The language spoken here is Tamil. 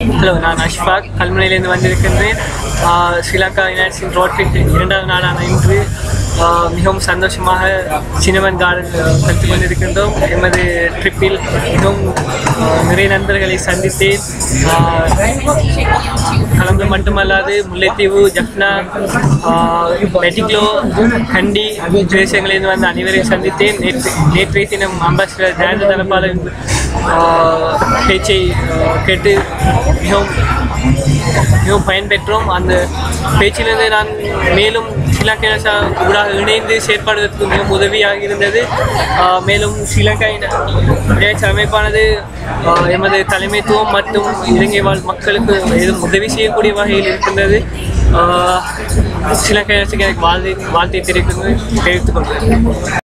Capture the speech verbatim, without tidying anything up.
ஹலோ, நான் அஷ்ஃபாக் கல்முனையிலேருந்து வந்திருக்கின்றேன். ஸ்ரீலங்கா யுனைடெட் ரோட் ட்ரிப் இரண்டாவது நாளான இன்று மிகவும் சந்தோஷமாக சின்னவன் கார்டன் கற்றுக் கொண்டிருக்கின்றோம். எமது ட்ரிப்பில் மிகவும் நிறைய நண்பர்களை சந்தித்தேன். கலந்து மட்டுமல்லாது முல்லைத்தீவு, ஜப்னா, மெட்டிக்லோ, கண்டி பிரதேசங்களிலிருந்து வந்து அனைவரையும் சந்தித்தேன். நேற்று நேற்றைய தினம் அம்பாசிடர் ஜெயந்த தனபாலன் பேச்சை கேட்டு மிகவும் மிகவும் பயன்பெற்றோம். அந்த பேச்சிலிருந்து நான் மேலும் ஸ்ரீலங்கா ஊடாக இணைந்து செயற்படுவதற்கு மிகவும் உதவியாக இருந்தது. மேலும் ஸ்ரீலங்கா யுனைடெட் அமைப்பானது எமது தலைமைத்துவம் மற்றும் இலங்கை வாழ் மக்களுக்கு உதவி செய்யக்கூடிய வகையில் இருக்கின்றது. ஸ்ரீலங்கா யுனைடெட் வாழ்த்தை வாழ்த்தை தெரிவித்து தெரிவித்துக் கொள்கிறேன்.